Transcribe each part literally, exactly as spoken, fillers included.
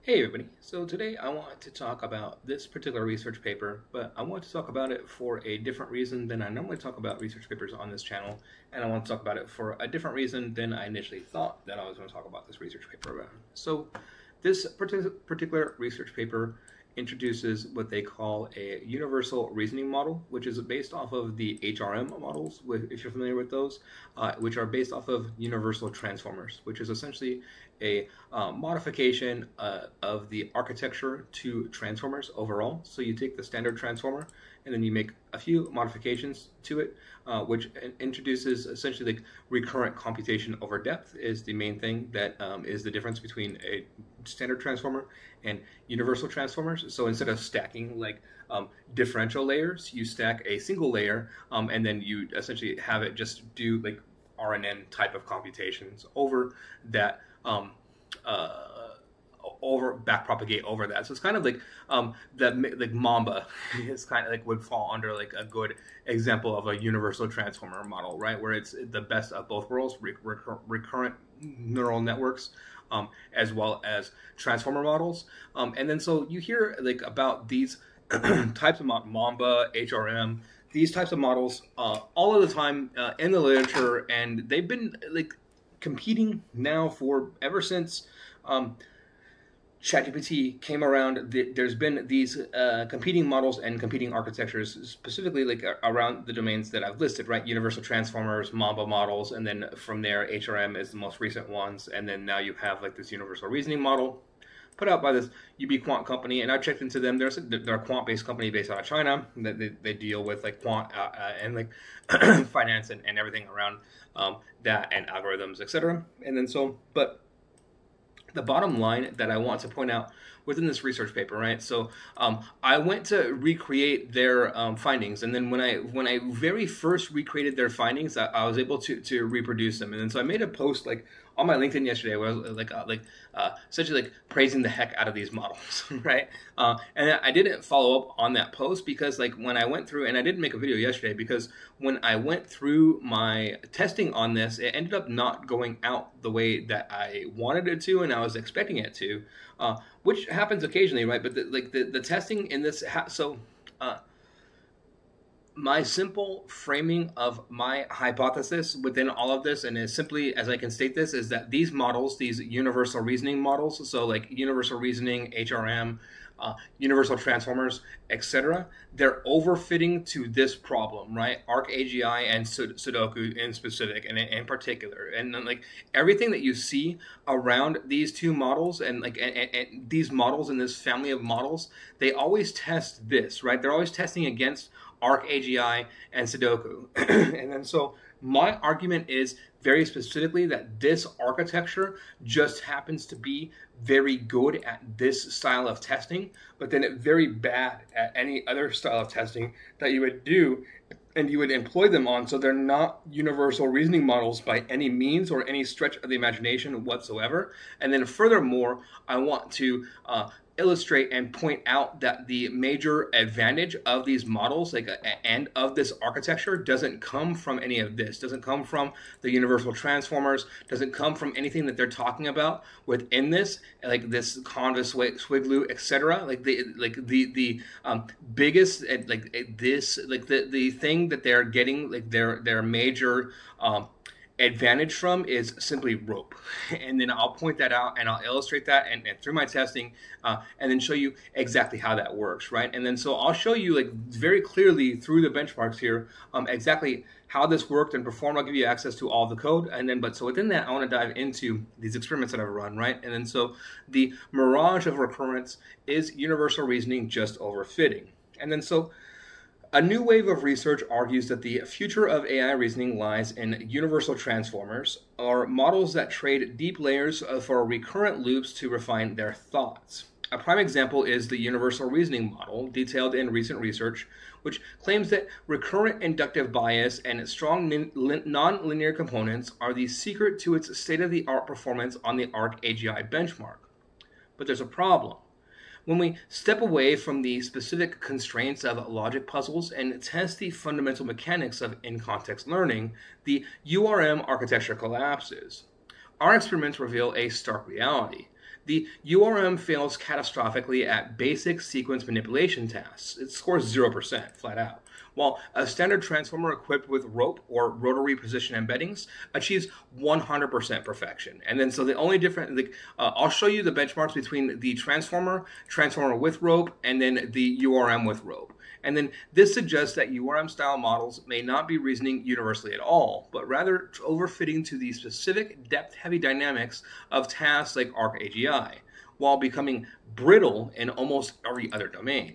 Hey everybody, so today I want to talk about this particular research paper, but I want to talk about it for a different reason than I normally talk about research papers on this channel, and I want to talk about it for a different reason than I initially thought that I was going to talk about this research paper about. So this particular research paper introduces what they call a universal reasoning model, which is based off of the H R M models, if you're familiar with those, uh, which are based off of universal transformers, which is essentially a uh, modification uh, of the architecture to transformers overall. So you take the standard transformer and then you make a few modifications to it, uh, which introduces essentially like recurrent computation over depth is the main thing that um, is the difference between a standard transformer and universal transformers. So instead of stacking like um, differential layers, you stack a single layer um, and then you essentially have it just do like R N N type of computations over that um, uh, over backpropagate over that. So it's kind of like um, that like Mamba is kind of like would fall under like a good example of a universal transformer model, right? Where it's the best of both worlds, recur recurrent neural networks, um, as well as transformer models. Um, and then so you hear like about these types of Mamba, H R M, these types of models uh, all of the time uh, in the literature, and they've been like competing now for ever since um, ChatGPT came around. There's been these uh, competing models and competing architectures, specifically like around the domains that I've listed, right? Universal transformers, Mamba models, and then from there, H R M is the most recent ones, and then now you have like this universal reasoning model put out by this U B Quant company, and I checked into them. They're, they're a quant-based company based out of China that they, they deal with like quant uh, uh, and like finance and, and everything around um, that and algorithms, et cetera. And then so, but the bottom line that I want to point out within this research paper, right? So um, I went to recreate their um, findings, and then when I when I very first recreated their findings, I, I was able to to reproduce them. And then so I made a post like on my LinkedIn yesterday, where I was like uh, like uh, essentially like praising the heck out of these models, right? Uh, and I didn't follow up on that post because like when I went through, and I didn't make a video yesterday because when I went through my testing on this, it ended up not going out the way that I wanted it to, and I was expecting it to, uh, which happens occasionally, right? But the, like the the testing in this, ha so. Uh, My simple framing of my hypothesis within all of this, and as simply as I can state this, is that these models, these universal reasoning models, so like universal reasoning, H R M, uh, universal transformers, et cetera, they're overfitting to this problem, right? ARC-A G I and Sudoku in specific, and in particular, and then, like everything that you see around these two models, and like and, and, and these models in this family of models, they always test this, right? They're always testing against ARC-A G I and Sudoku. And then so my argument is very specifically that this architecture just happens to be very good at this style of testing, but then it very bad at any other style of testing that you would do and you would employ them on. So they're not universal reasoning models by any means or any stretch of the imagination whatsoever. And then furthermore, I want to uh, illustrate and point out that the major advantage of these models, like and of this architecture, doesn't come from any of this. Doesn't come from the universal transformers. Doesn't come from anything that they're talking about within this, like this Convis, Swiglu, et cetera. Like the like the the um, biggest like this like the the thing that they're getting like their their major um, advantage from is simply rope. And then I'll point that out and I'll illustrate that and, and through my testing uh, and then show you exactly how that works, right? And then so I'll show you like very clearly through the benchmarks here um, exactly how this worked and performed. I'll give you access to all the code, and then but so within that I want to dive into these experiments that I've run, right? And then so the mirage of recurrence is universal reasoning just overfitting. And then so a new wave of research argues that the future of A I reasoning lies in universal transformers, or models that trade deep layers for recurrent loops to refine their thoughts. A prime example is the universal reasoning model, detailed in recent research, which claims that recurrent inductive bias and strong non-linear components are the secret to its state-of-the-art performance on the ARC-A G I benchmark. But there's a problem. When we step away from the specific constraints of logic puzzles and test the fundamental mechanics of in-context learning, the U R M architecture collapses. Our experiments reveal a stark reality. The U R M fails catastrophically at basic sequence manipulation tasks. It scores zero percent flat out, while a standard transformer equipped with rope or rotary position embeddings achieves one hundred percent perfection. And then so the only difference, like, uh, I'll show you the benchmarks between the transformer, transformer with rope, and then the U R M with rope. And then this suggests that U R M style models may not be reasoning universally at all, but rather overfitting to the specific depth-heavy dynamics of tasks like ARC-A G I, while becoming brittle in almost every other domain.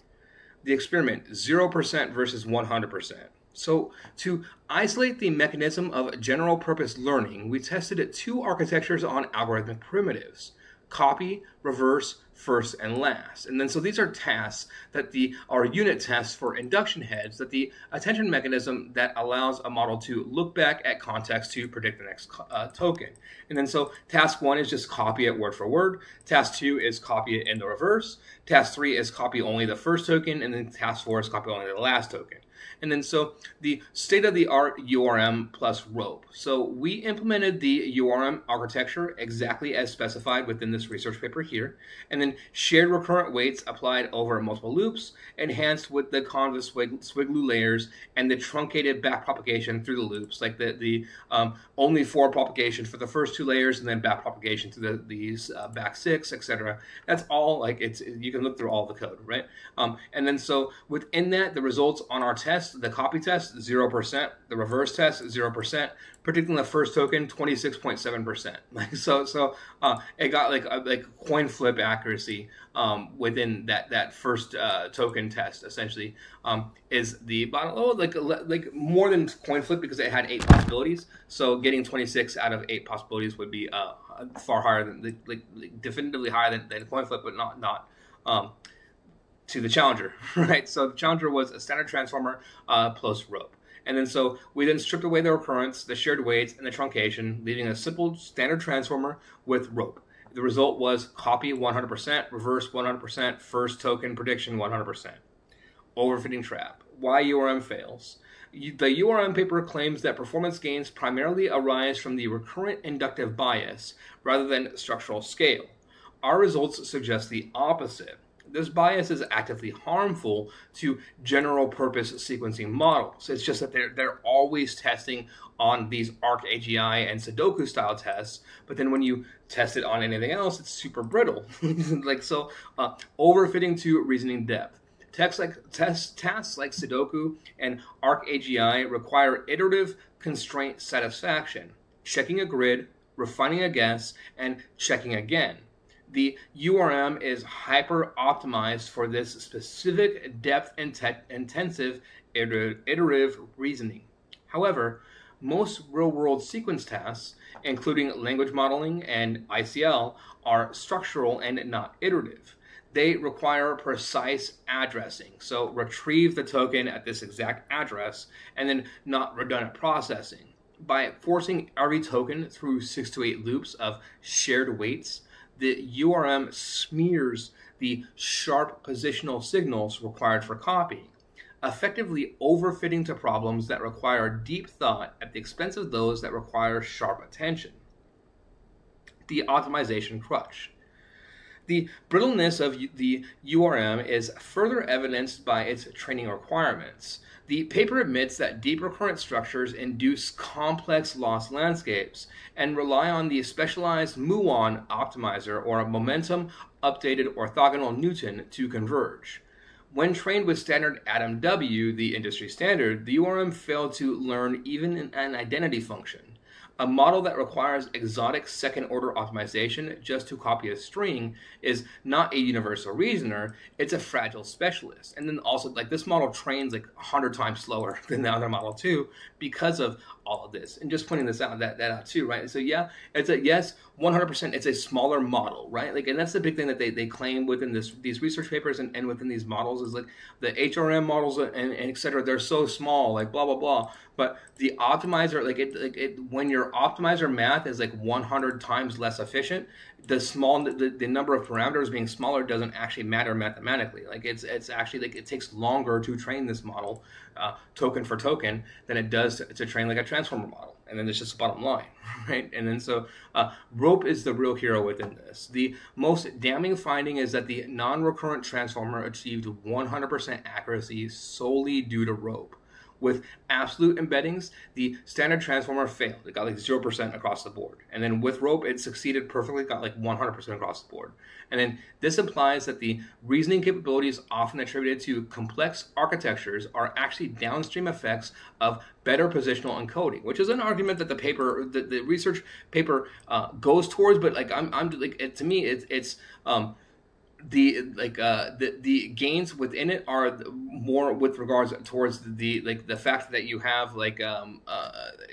The experiment, zero percent versus one hundred percent. So to isolate the mechanism of general purpose learning, we tested two architectures on algorithmic primitives: copy, reverse, first, and last. And then so these are tasks that the are unit tests for induction heads, that the attention mechanism that allows a model to look back at context to predict the next uh, token. And then so task one is just copy it word for word. Task two is copy it in the reverse. Task three is copy only the first token, and then task four is copy only the last token. And then so the state-of-the-art U R M plus rope. So we implemented the U R M architecture exactly as specified within this research paper here, and then shared recurrent weights applied over multiple loops, enhanced with the convex swiggloo layers and the truncated back propagation through the loops, like the, the um, only four propagation for the first two layers, and then back propagation to the, these uh, back six, et cetera. That's all, like, it's, you can look through all the code, right? Um, and then so within that, the results on our test, the copy test, zero percent. The reverse test, zero percent. Predicting the first token, twenty-six point seven percent. Like so, so uh, it got like a, like coin flip accuracy um, within that that first uh, token test. Essentially, um, is the bottom oh like like more than coin flip because it had eight possibilities. So getting twenty-six out of eight possibilities would be uh, far higher than like, like definitively higher than, than coin flip, but not not. Um, to the challenger, right? So the challenger was a standard transformer uh, plus rope. And then so we then stripped away the recurrence, the shared weights, and the truncation, leaving a simple standard transformer with rope. The result was copy one hundred percent, reverse one hundred percent, first token prediction one hundred percent. Overfitting trap. Why U R M fails? The U R M paper claims that performance gains primarily arise from the recurrent inductive bias rather than structural scale. Our results suggest the opposite. This bias is actively harmful to general purpose sequencing models. It's just that they're, they're always testing on these ARC-A G I and Sudoku style tests, but then when you test it on anything else, it's super brittle. Like so, uh, overfitting to reasoning depth. Tests like, tests, tasks like Sudoku and ARC-A G I require iterative constraint satisfaction, checking a grid, refining a guess, and checking again. The U R M is hyper-optimized for this specific depth-intensive iterative reasoning. However, most real-world sequence tasks, including language modeling and I C L, are structural and not iterative. They require precise addressing, so retrieve the token at this exact address, and then not redundant processing. By forcing every token through six to eight loops of shared weights, the U R M smears the sharp positional signals required for copying, effectively overfitting to problems that require deep thought at the expense of those that require sharp attention. The optimization crutch. The brittleness of the U R M is further evidenced by its training requirements. The paper admits that deep recurrent structures induce complex loss landscapes and rely on the specialized muon optimizer or a momentum updated orthogonal Newton to converge. When trained with standard Atom W, the industry standard, the U R M failed to learn even an identity function. A model that requires exotic second-order optimization just to copy a string is not a universal reasoner, it's a fragile specialist. And then also, like, this model trains like a hundred times slower than the other model too because of all of this. And just pointing this out, that, that out too, right? So yeah, it's a, yes, one hundred percent, it's a smaller model, right? Like, and that's the big thing that they, they claim within this, these research papers and, and within these models is like the H R M models and, and et cetera, they're so small, like blah, blah, blah. But the optimizer, like it, like it, when your optimizer math is like one hundred times less efficient, the small, the, the number of parameters being smaller doesn't actually matter mathematically. Like it's, it's actually like it takes longer to train this model, uh, token for token, than it does to, to train like a transformer model. and then there's just a bottom line, right? And then so uh, rope is the real hero within this. The most damning finding is that the non-recurrent transformer achieved one hundred percent accuracy solely due to rope. With absolute embeddings, the standard transformer failed. It got like zero percent across the board. And then with rope, it succeeded perfectly, got like one hundred percent across the board. And then this implies that the reasoning capabilities often attributed to complex architectures are actually downstream effects of better positional encoding, which is an argument that the paper, the, the research paper uh, goes towards. But like I'm, I'm like it, to me, it's it's um, the like uh the the gains within it are more with regards towards the like the fact that you have like um uh,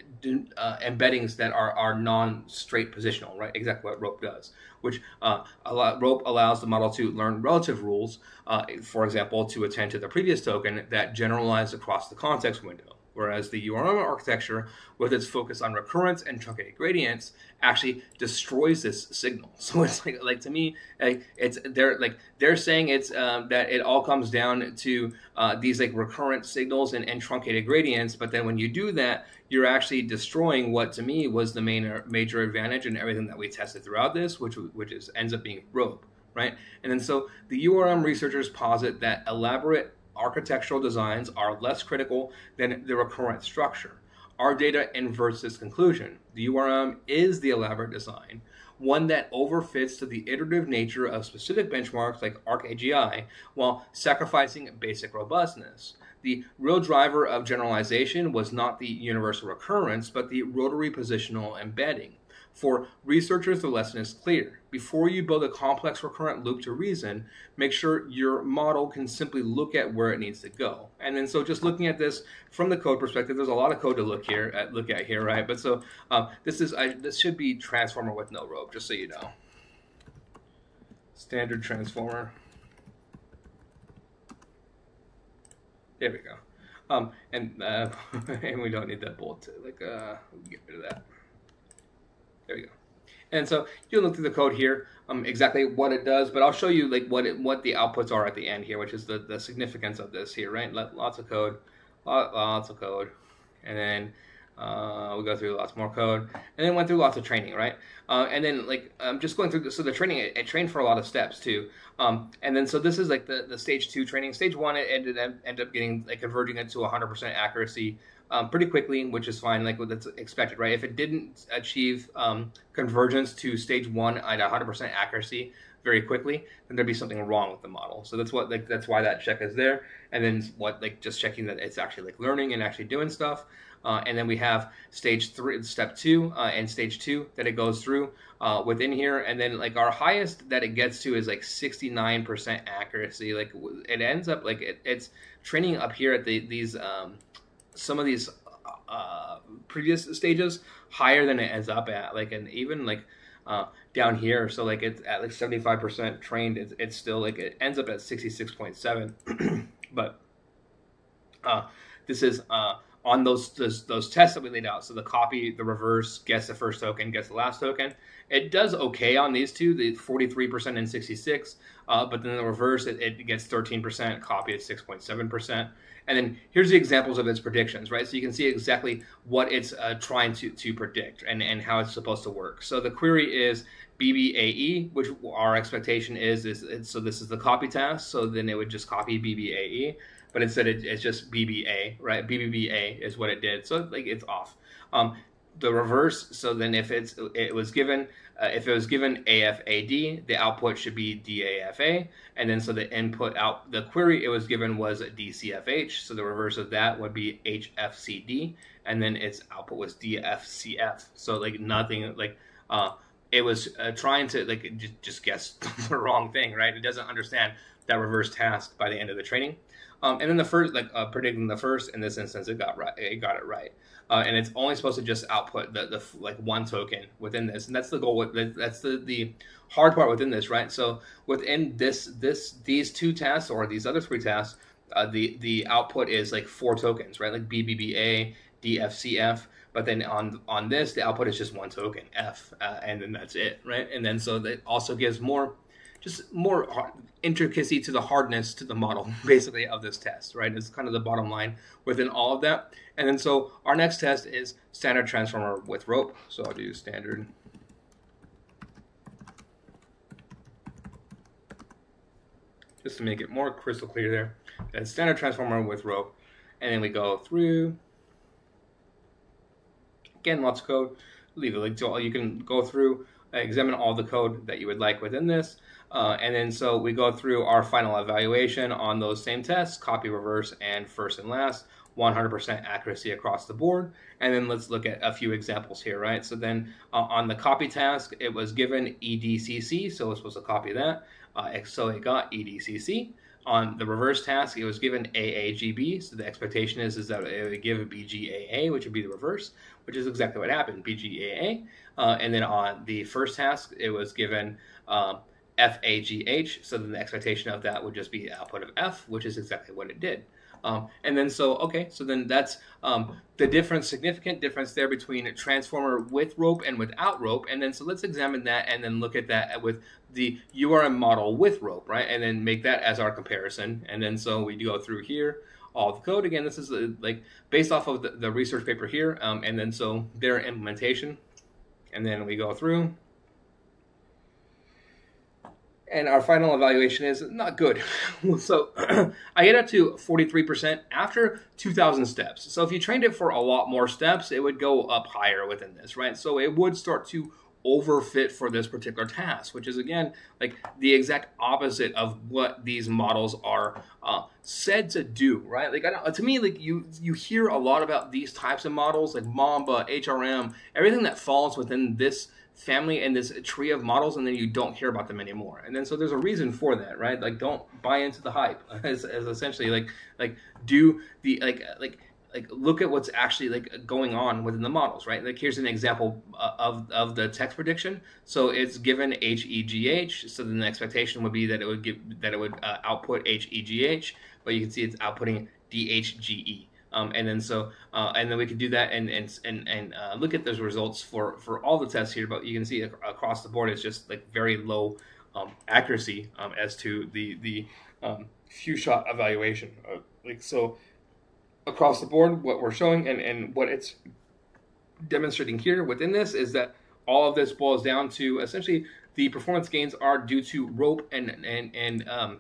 uh embeddings that are are non-straight positional, right? Exactly what rope does, which uh allow, rope allows the model to learn relative rules, uh for example, to attend to the previous token that generalize across the context window. Whereas the U R M architecture, with its focus on recurrence and truncated gradients, actually destroys this signal. So it's like, like to me, like it's they're like they're saying it's um, that it all comes down to uh, these like recurrent signals and, and truncated gradients. But then when you do that, you're actually destroying what to me was the main major advantage in everything that we tested throughout this, which which is ends up being rope, right? And then so the U R M researchers posit that elaborate architectural designs are less critical than the recurrent structure. Our data inverts this conclusion. The U R M is the elaborate design, one that overfits to the iterative nature of specific benchmarks like ARC-A G I while sacrificing basic robustness. The real driver of generalization was not the universal recurrence, but the rotary positional embedding. For researchers, the lesson is clear. Before you build a complex recurrent loop to reason, make sure your model can simply look at where it needs to go. And then so just looking at this from the code perspective, there's a lot of code to look here at look at here, right? But so um, this is I, this should be transformer with no rope, just so you know. Standard transformer. There we go. Um, and uh, and we don't need that bolt to like uh, get rid of that. There we go. And so you'll look through the code here, um, exactly what it does, but I'll show you like what it, what the outputs are at the end here, which is the, the significance of this here, right? Lots of code, lots of code, and then uh, we'll go through lots more code, and then went through lots of training, right? Uh, and then like I'm just going through, the, so the training, it, it trained for a lot of steps too. Um, and then so this is like the, the stage two training. Stage one, it ended, ended up getting like converging it to one hundred percent accuracy. Um, pretty quickly, which is fine, like what's expected, right? If it didn't achieve um, convergence to stage one at one hundred percent accuracy very quickly, then there'd be something wrong with the model. So that's what, like, that's why that check is there. And then what, like, just checking that it's actually like learning and actually doing stuff. Uh, and then we have stage three, step two, uh, and stage two that it goes through uh, within here. And then like our highest that it gets to is like sixty-nine percent accuracy. Like it ends up like it, it's training up here at the these. Um, some of these uh, previous stages higher than it ends up at, like, and even like uh, down here, so like it's at like seventy-five percent trained, it's, it's still like it ends up at sixty-six point seven. But uh, this is uh, on those, those those tests that we laid out. So the copy, the reverse, gets the first token, gets the last token. It does okay on these two, the forty-three percent and sixty-six, uh, but then the reverse, it, it gets thirteen percent, copy at six point seven percent. And then here's the examples of its predictions, right? So you can see exactly what it's uh, trying to, to predict and, and how it's supposed to work. So the query is B B A E, which our expectation is, is it's, so this is the copy task. So then it would just copy B B A E, but instead it, it's just B B A, right? B B B A is what it did. So like it's off. Um, the reverse, so then if it's it was given uh, if it was given A F A D, the output should be D A F A, and then so the input out the query it was given was D C F H, so the reverse of that would be H F C D, and then its output was D F C F. So like nothing, like uh it was uh, trying to like just, just guess the wrong thing, right? It doesn't understand that reverse task by the end of the training. Um, and then the first, like uh, predicting the first, in this instance, it got right. It got it right, uh, and it's only supposed to just output the, the like one token within this, and that's the goal. With that's the the hard part within this, right? So within this this these two tasks or these other three tasks, uh, the the output is like four tokens, right? Like B B B A, D F C F. But then on on this, the output is just one token, F, uh, and then that's it, right? And then so that also gives more just more hard, intricacy to the hardness to the model, basically, of this test, right? It's kind of the bottom line within all of that. And then so our next test is standard transformer with rope. So I'll do standard. Just to make it more crystal clear there. That's standard transformer with rope. And then we go through. Again, lots of code. Leave a link to all. You can go through, examine all the code that you would like within this. Uh, and then so we go through our final evaluation on those same tests, copy, reverse, and first and last, one hundred percent accuracy across the board. And then let's look at a few examples here, right? So then uh, on the copy task, it was given E D C C, so we're supposed to copy that. Uh, so it got E D C C. On the reverse task, it was given A A G B, so the expectation is, is that it would give B G A A, which would be the reverse, which is exactly what happened, B G A A. Uh, and then on the first task, it was given um, F A G H, so then the expectation of that would just be output of F, which is exactly what it did. Um, and then so, okay, so then that's um, the difference, significant difference there between a transformer with rope and without rope. And then so let's examine that and then look at that with the U R M model with rope, right? And then make that as our comparison. And then so we go through here, all the code. Again, this is uh, like based off of the, the research paper here. Um, and then so their implementation. And then we go through. And our final evaluation is not good. So I get up to forty-three percent after two thousand steps. So if you trained it for a lot more steps, it would go up higher within this, right? So it would start to overfit for this particular task, which is, again, like the exact opposite of what these models are uh, said to do, right? Like, I don't, to me, like you, you hear a lot about these types of models, like Mamba, H R M, everything that falls within this family and this tree of models, and then you don't hear about them anymore. And then so there's a reason for that, right? Like, don't buy into the hype. As, as essentially like like do the like like like look at what's actually like going on within the models, right? Like, here's an example of of the text prediction. So it's given H E G H, so then the expectation would be that it would give that it would uh, output H E G H, but you can see it's outputting D H G E. Um, and then so, uh, and then we could do that and and and, and uh, look at those results for for all the tests here. But you can see ac across the board, it's just like very low um, accuracy um, as to the the um, few shot evaluation. Uh, like so, across the board, what we're showing and and what it's demonstrating here within this is that all of this boils down to essentially the performance gains are due to rope and and and um,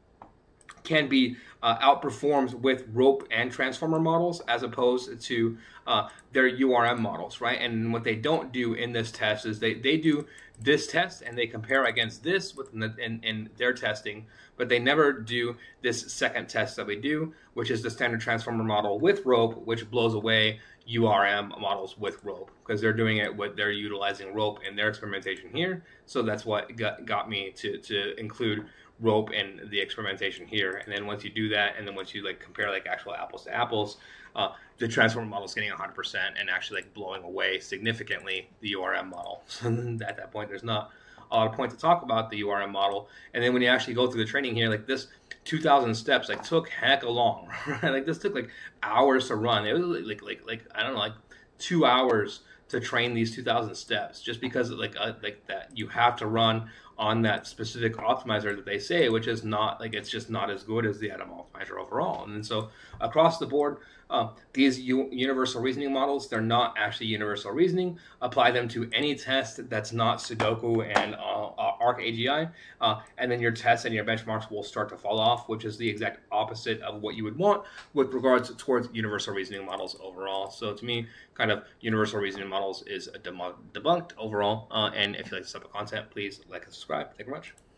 can be uh, outperformed with rope and transformer models as opposed to uh, their U R M models, right? And what they don't do in this test is they, they do this test and they compare against this within the, in, in their testing, but they never do this second test that we do, which is the standard transformer model with rope, which blows away U R M models with rope because they're doing it with, they're utilizing rope in their experimentation here. So that's what got, got me to, to include rope and the experimentation here. And then once you do that, and then once you like compare like actual apples to apples, uh, the transformer model is getting one hundred percent and actually like blowing away significantly the U R M model. So at that point, there's not a lot of point to talk about the U R M model. And then when you actually go through the training here, like this two thousand steps like took heck long, right? Like this took like hours to run. It was like like like I don't know, like two hours to train these two thousand steps, just because like uh, like that you have to run on that specific optimizer that they say, which is not like it's just not as good as the Atom optimizer overall. And then so across the board, uh, these U universal reasoning models, they're not actually universal reasoning. Apply them to any test that's not Sudoku and uh, uh, ARC-A G I, uh, and then your tests and your benchmarks will start to fall off, which is the exact opposite of what you would want with regards towards universal reasoning models overall. So to me, kind of universal reasoning models is debunked overall. Uh, and if you like this type of content, please like and subscribe. Thank you very much.